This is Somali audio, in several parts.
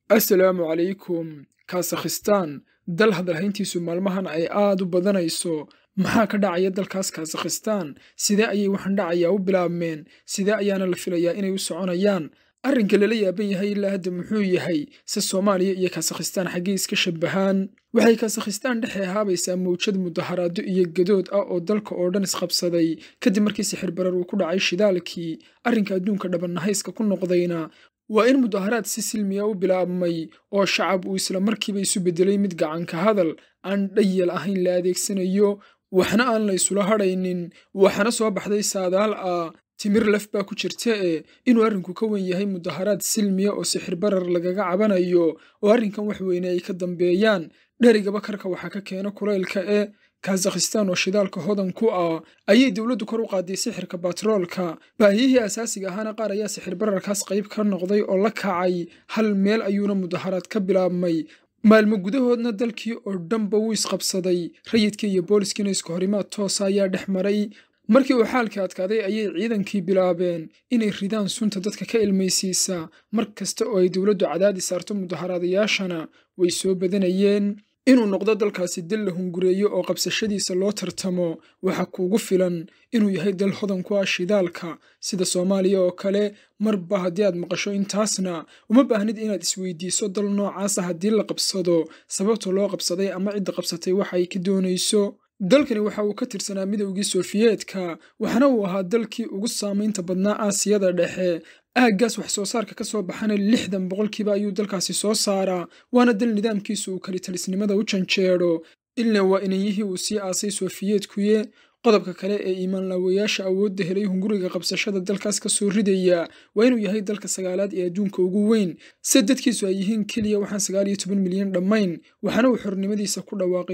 assalaamu calaykum kazakhstan dal hadalhayntiisu maalmahan ay aad u badanayso maxaa ka dhacaya dalkaas kazakhstan sidee ayay waxaan dhacayaa u bilaabmeen sidee ayaana la filayaa inay u soconayaan arrinka lala yaaban yahay ilaa hadda muxuu yahay se soomaaliya iyo kazakhstan xaggee iska shabahaan waxay kazakhstan dhexe ahaabaysaa mawjad mudaharaado iyo gadood ah oo dalka oo dhan isqabsaday kadib markii sixir barar uu ku dhacay shidaalkii arrinka adduunka dhabannahayska ku noqdayna waa in mudaharaad si silmiya u bilaabmay oo shacab uu isla markiiba isu beddelay mid gacanka hadal aan dhayal ahayn la adeegsanayo waxna aan la isula hadhaynin waxaana soo baxday saadaal ah timir laf baa ku jirta inuu arrinku ka wen yahay mudaharaad silmiya oo sixir barar lagaga cabanayo oo arrinkan wax weyne ay ka dambeeyaan dherigaba karka waxaa ka keena kulaylka kazakhstan oo shidaalka hodan ku ah ayay dowladdu kor u qaaday sixirka batroolka baahiyihii asaasiga ahaana qaar ayaa sixir bararkaas qayb ka noqday oo la kacay hal meel ayuuna mudaharaad ka bilaabmay maalmo gudahoodna dalkii oo dhanba wuu isqabsaday rayidkii iyo booliskiina iska horimaad toosa ayaa dhex maray markii uu xaalkii adkaaday ayay ciidankii bilaabeen inay ridaan sunta dadka ka ilmaysiisa mar kasta oo ay dowladdu cadaadi saarto mudaharaadayaashana way soo badanayeen inuu noqdo dalkaasi dal la hungureeyo oo qabsashadiisa loo tartamo waxa kuugu filan inuu yahay dal hodan ku ah shidaalka sida soomaaliya oo kale marba haddii aad maqasho intaasna uma baahnid inaad isweydiiso dal noocaasa haddii la qabsado sababta loo qabsaday ama cidda qabsatay waxa ay ka doonayso dalkani waxa uu ka tirsanaa midowgii sofiyeetka waxaana uu ahaa dalkii ugu saamaynta badnaa aasiyada dhexe aaggaas wax soo saarka ka soo baxana 60% ayuu dalkaasi soo saaraa waana dal nidaamkiisu uu kalitalisnimada u janjeedho ilaa waa inayihii uu sii aasay sofiyeetkuye qodobka kale ee iimaanlaawayaasha awoodda helay hunguriga qabsashada dalkaas ka soo ridaya waa inuu yahay dalka sagaalaad ee adduunka ugu weyn se dadkiisu ay yihiin keliya waxaan 19 milyan dhammayn waxaana uu xornimadiisa ku dhawaaqay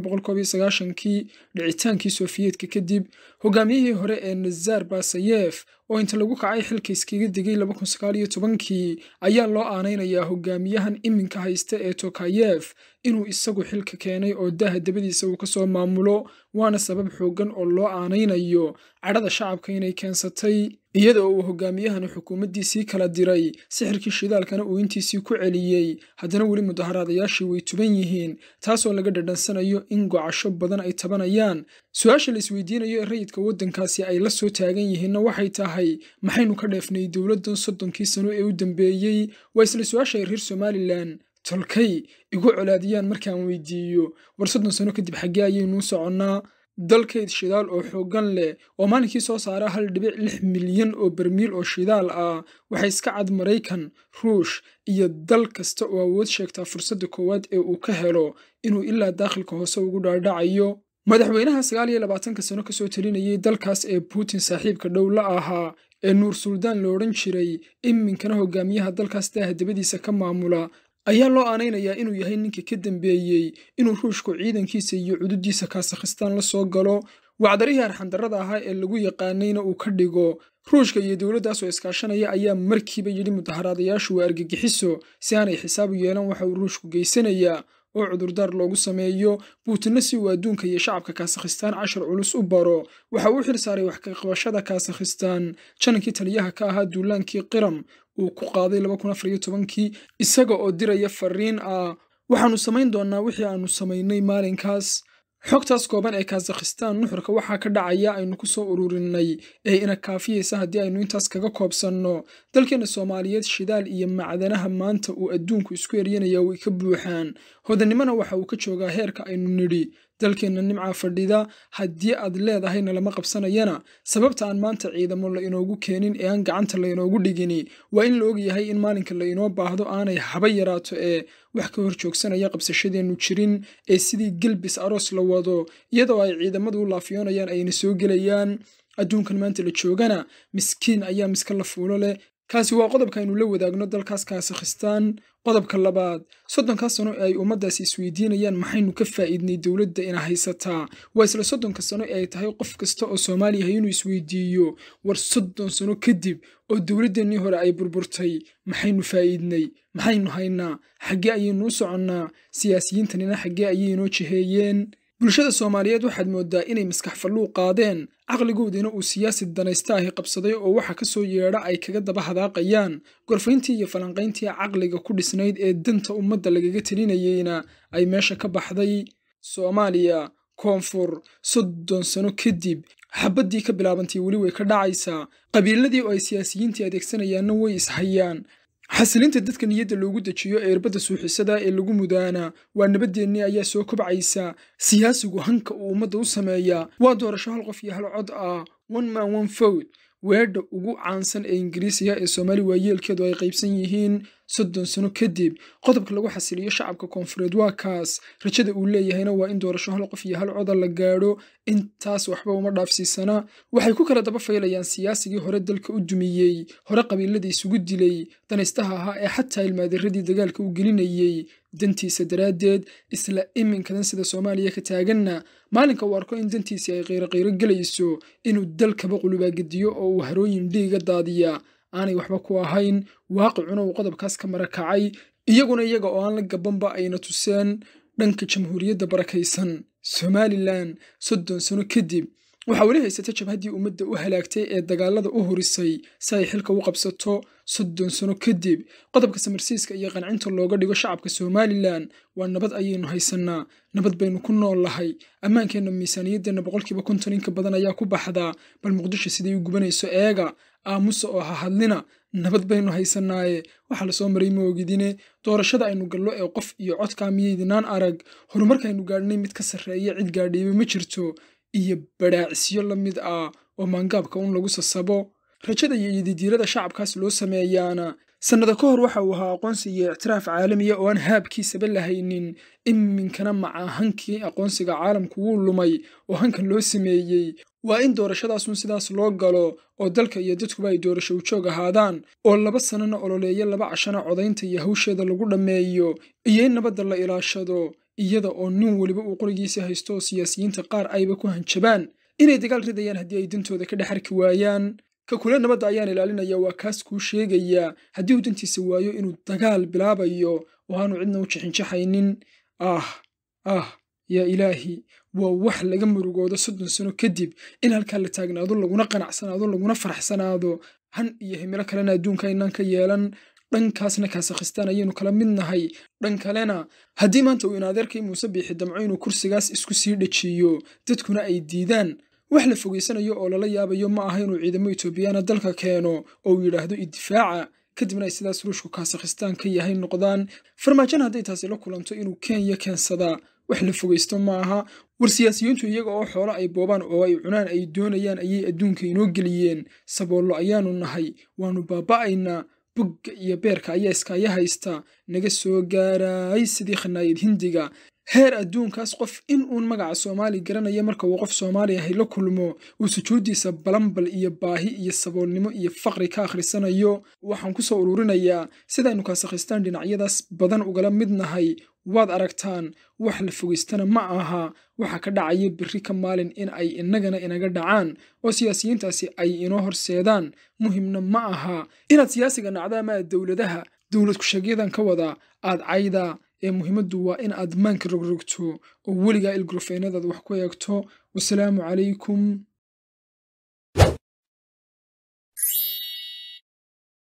1991kii dhicitaankii sofiyeetka kadib hogaamiyihii hore ee nazar basayef oo inta lagu kacay xilka iskaga degay 2019kii ayaa loo aanaynayaa hogaamiyahan iminka haysta ee tokayef inuu isagu xilka keenay oo daaha dabadiisa uu ka soo maamulo waana sabab xooggan oo loo aanaynayo cadhada shacabka inay keensatay iyada oo uu hogaamiyahani xukuumaddiisii kala diray sixirkii shidaalkana uu intiisii ku celiyey haddana weli mudaharaadayaashii way tuban yihiin taasoo laga dhadhansanayo in gocasho badan ay tabanayaan su-aasha la isweydiinayo ee rayidka waddankaasi ay la soo taagan yihiinna waxay tahay maxaynu ka dheefnay dowladdan 30 sano ee u dambeeyey waa isla su-aasha ay reer somalilan tolkay igu colaadiyaan markaan weydiiyo war 30 sano kadib xaggee ayaynuu soconnaa dalkayd shidaal oo xooggan leh oo maalinkii soo saara 1.6 milyan oo barmiil oo shidaal ah waxay iska cad Maraykan Ruush iyo dal kasta oo awood sheegtaa fursadda koowaad ee uu ka helo inuu ilaa dakhilka hoose ugu dhaadhacayo madaxweynaha 29 sano ka soo talinayay dalkaas ee Putin saaxiibka dhow la ahaa ee Nuur Suldaan la odhan jiray iminkana hogaamiyaha dalkaas daaha dabadiisa ka maamula ayaa loo aanaynayaa inuu yahay ninka ka dambeeyey inuu ruushku ciidankiisa iyo cududdiisa kazakhstan la soo galo wacdarihii arxandarrada ahaa ee lagu yaqaanayna uu ka dhigo ruushka iyo dowladdaas oo iskaashanaya ayaa markiiba yidhi mudaharaadayaashu waa argagixiso si aanay xisaab u yeelan waxa uu ruushku geysanayaa oo cudurdaar loogu sameeyo Putinna si uu adduunka iyo shacabka kazakhstan cashar culus u baro waxa uu xil saaray wax ka qabashada kazakhstan janankii taliyaha ka ahaa duulaankii qiram uu ku qaaday 2014kii isaga oo diraya fariin ah waxaanu samayn doonaa wixii aanu samaynay maalinkaas xogtaas kooban ee kazakhstan nuxurka waxaa ka dhacaya aynu ku soo ururinay ee ina kaafiyeysa haddii aynu intaas kaga koobsanno dalkeena Soomaaliyeed shidaal iyo macdanaha maanta uu adduunku isku eryanaya way ka buuxaan hodanimana waxa uu ka joogaa heerka aynu nidhi dalkeena nimca fadhida haddii aad leedahayna lama qabsanayana sababta aan maanta ciidamo la inoogu keenin ee aan gacanta la inoogu dhigini waa in la og yahay in maalinka la inoo baahdo aanay haba yaraato ee wax ka hor joogsanaya qabsashadeenu jirin ee sidii gilbis aroos la wado iyadoo ay ciidamadu u laafiyoonayaan ayna soo gelayaan adduunkan maanta la joogana miskiin ayaa miska la fuulo leh kaasi waa qodobka aynu la wadaagno dalkaas kazakhstan qodobka labaad 30 sano ee ay ummaddaasi isweydiinayaan maxaynu ka faa'iidnay dowladda ina haysataa waa isla 30 sano ee ay tahay qof kasta oo Soomaaliya inuu isweydiiyo war 30 sano kadib oo dowladdeenii hore ay burburtay maxaynu faa'iidnay maxaynu haynaa xaggee ayaynu u soconnaa siyaasiyiintanina xaggee ayay inoo jiheeyeen bulshada Soomaaliyeed waxaad moodaa inay maskax falluuq qaadeen caqligoodina uu siyaasi danaysta ahi qabsaday oo waxa ka soo yeedha ay kaga daba hadaaqayaan gorfayntii iyo falanqayntii caqliga ku dhisnayd ee danta ummadda lagaga talinayeyna ay meesha ka baxday. Soomaaliya koonfur 30 sano kadib xabaddii ka bilaabantay weli way ka dhacaysaa, qabiiladii oo ay siyaasiyiintii adeegsanayaanna way ishayaan. xasilinta dadka niyadda loogu dejiyo ee irbadda suuxisada ee lagu mudaana waa nabadeennii ayaa soo kobcaysa. siyaasigu hanka uu ummadda u sameeyaa waa doorasho hal qof iyo hal cod ah, one man one vote, weedha ugu caansan ee Ingiriisiga ee Soomaali waayeelkeedu ay qaybsan yihiin. 30 sano kadib qodobka lagu xasiliyo shacabka koonfureed waa kaas, rajada uu leeyahayna waa in doorasho hal qof iyo hal cod la gaadho. intaas waxba uma dhaafsiisana. waxay ku kala daba faylayaan siyaasigii hore dalka u dumiyey, hore qabiiladii isugu dilay, danaystaha ahaa ee xataa ilmaadiradii dagaalka u gelinayay dantiisa daraaddeed. isla iminkadan sida Soomaaliya ka taaganna maalinka uu arko in dantiisii ay qayro gelayso inuu dalkaba qulubaagadiyo oo uu harooyin dhiiga daadiya aanay waxba ku ahayn. waaqicuna uu qodobkaas ka marakacay, iyaguna iyaga oo aan la gabanba ayna tuseen dhanka jamhuuriyadda barakaysan. Somaliland 30 sano kadib waxaa weli haysata jabhaddii ummadda u halaagtay ee dagaalada u horisay si ay xilka u qabsato. 30 sano kadib qodobka samarsiiska iyo qancinta looga dhigo shacabka Somaliland waa nabad ayaynu haysanaa, nabad baynu ku noolahay, ammaankeenna miisaaniyaddeena 50% in ka badan ayaa ku baxdaa, bal Muqdisho siday u gubanayso eega, aamusa oo ha hadlina, nabad baynu haysanaaye. waxaa lasoo maray ma ogidine, doorashada aynu gallo ee qof iyo codkaa miyaydinaan arag, horumarkaaynu gaadhnay mid ka sarreeya cid gaadhayba ma jirto, iyo badhaacisyo la mid ah oo maangaabka un lagu sasabo. rajada iyo yididiirada shacabkaas loo sameeyaana sannado ka hor waxa uu ahaa aqoonsi iyo ictiraaf caalamiya oo aan haabkiisaba lahaynin. iminkana maca hankii aqoonsiga caalamku wuu lumay oo hankan loo sameeyey waa in doorashadaasun sidaas loo galo oo dalka iyo dadkuba ay doorasho u joog ahaadaan, oo 2 sanana ololeeya 2 cashana codaynta iyo hawsheeda lagu dhammeeyo, iyo in nabadda la ilaashado iyada oo nin weliba uu qorigiisa haysto oo siyaasiyiinta qaar ayba ku hanjabaan inay dagaal ridayaan haddii ay dantooda ka dhex arki waayaan. ka kule nabadda ayaan ilaalinaya waa kaas kuu sheegaya haddii uu dantiisa waayo inuu dagaal bilaabayo oo aanu cidna u jixinjaxaynin. yaa ilaahi, waa wax laga murugoodo 30 sano kadib in halkaa la taagnaado, laguna qanacsanaado, laguna faraxsanaado. han iyo himilo kalena adduunka aynaan ka yeelan. dhankaasna Kazakhstan ayaynu kala mid nahay. dhan kalena haddii maanta uu inaadeerkay Muuse Biixi damco inuu kursigaas isku sii dhajiyo, dadkuna ay diidaan, wax la fogeysanayo oo lala yaabayo ma aha inuu ciidamo Itoobiyana dalka keeno oo uu yidhaahdo idifaaca, kadibna ay sidaas ruushku Kazakhstan ka yahay noqdaan. farmaajana hadday taasi la kulanto inuu Kenya keensadaa, wax la fogeysto ma aha. war siyaasiyiintu iyaga oo xoolo ay boobaan oo ay cunaan ay doonayaan ayay adduunka inoo geliyeen. saboollo ayaanu nahay, waanu baaba'aynaa, bugga iyo beerka ayaa iskaya haysta, naga soo gaaray sidii khanaayad Hindiga. heer adduunkaas qof in uun magaca Soomaali garanaya marka uu qof Soomaali ahay la kulmo uu sujuudiisa balanbal iyo baahi iyo saboolnimo iyo faqri ka akhrisanayo. waxaan ku soo ururinayaa sidaynu Kazakhstan dhinacyadaas badan ugala mid nahay. waad aragtaan, wax la fogeystana ma aha. waxa ka dhacaya berri ka maalin in ay innagana inaga dhacaan oo siyaasiyiintaasi ay inoo horseedaan. muhimna ma aha inaad siyaasiga nacda ama dowladaha dowlad ku sheegyadan ka wada aad cayda, ee muhiimaddu waa in aad maanka rogrogto oo weligaa ilgrofeynadaad wax ku eegto. wasalaamu calaykum.